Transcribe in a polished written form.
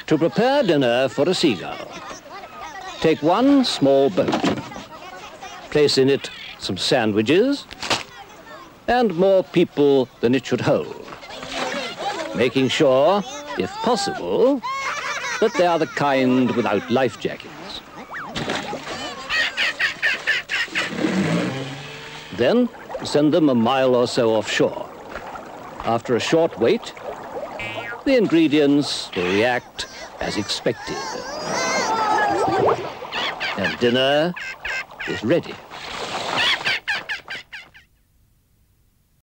To prepare dinner for a seagull, take one small boat, place in it some sandwiches and more people than it should hold, making sure, if possible, that they are the kind without life jackets. Then send them a mile or so offshore. After a short wait, the ingredients will react as expected. And dinner is ready.